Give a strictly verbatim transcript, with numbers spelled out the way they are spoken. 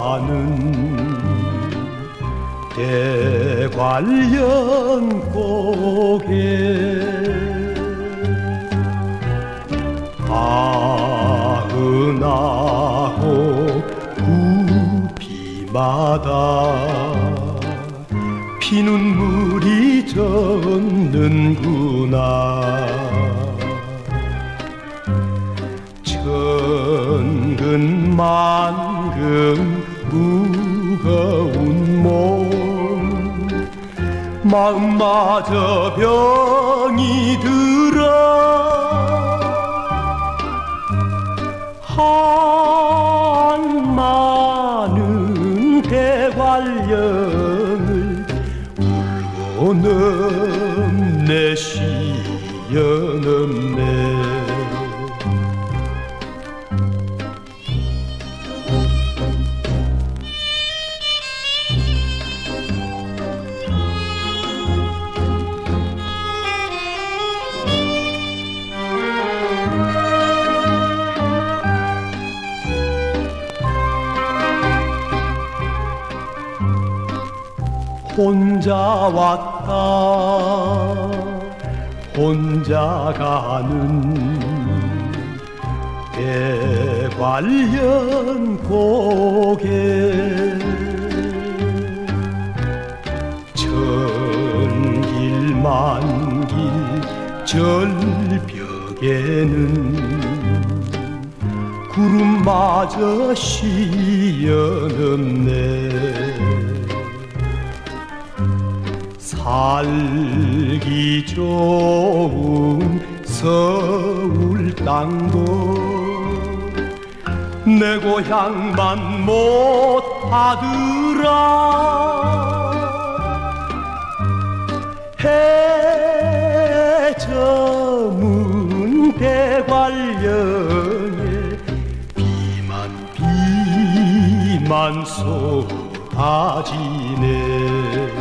대관령곡에 아흔아홉 구비마다 피눈물이 젖는구나. 천근만근 무거운 몸 마음마저 병이 들어 한 많은 대관령을 울고 넘네 시여 넘네. 혼자 왔다 혼자 가는 대관령곡에 천길만길 절벽에는 구름마저 시연없네. 살기 좋은 서울 땅도 내 고향만 못하더라. 해 저문 대관령에 비만 비만 쏟아지네.